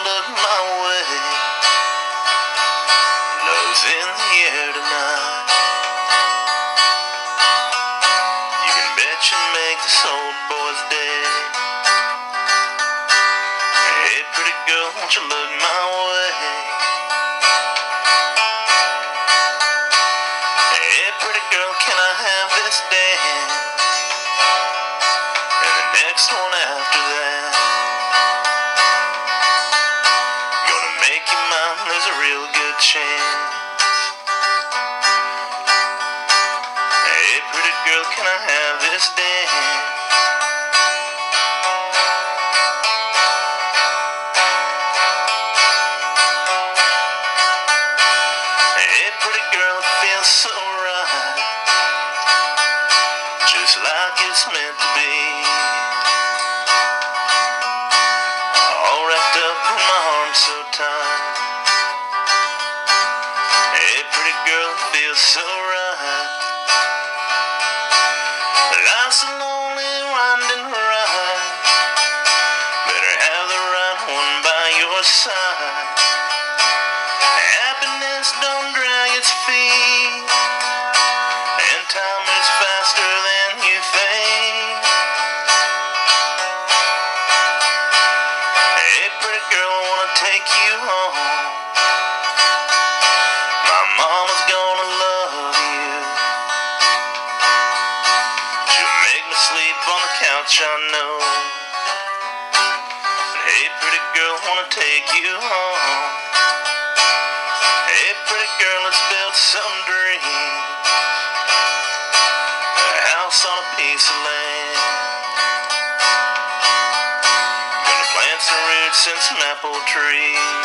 look my way. Love's in the air tonight. You can bet you make this old boy's day. Hey, pretty girl, won't you look my way? Hey, pretty girl, can I have this dance? And the next one after that. Gonna make you mine, there's a real good chance. Hey, pretty girl, can I have this dance? Hey, pretty girl, it feels so right, just like it's meant to be. All wrapped up in my arms so tight. Hey, pretty girl, it feels so right. Life's a lonely winding ride. Better have the right one by your side. Happiness don't drag its feet, and time is faster than you think. Hey, pretty girl, I wanna take you home. My mama's gonna love you. She'll make me sleep on the couch, I know. But hey, pretty girl, I wanna take you home. Hey, pretty girl, let's build some dreams. A house on a piece of land. Gonna plant some roots and some apple trees.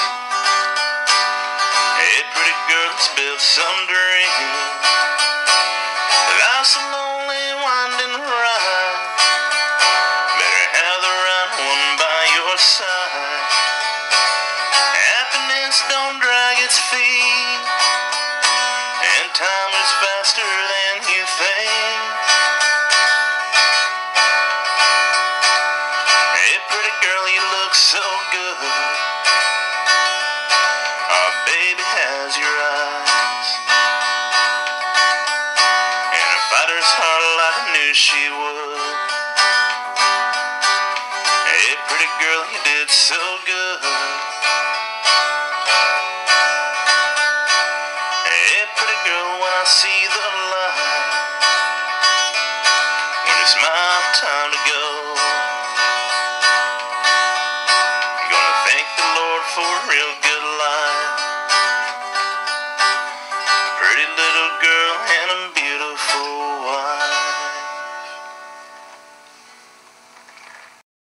Hey, pretty girl, let's build some dreams. Life's a lonely winding ride. Better have the right one by your side. Happiness don't drag its feet, and time is faster than you think. Hey, pretty girl, you look so good. Our baby has your eyes, and a fighter's heart like I knew she would. Hey, pretty girl, you did so good. Hey, pretty girl, when I see the light, when it's my time to go, I'm gonna thank the Lord for a real good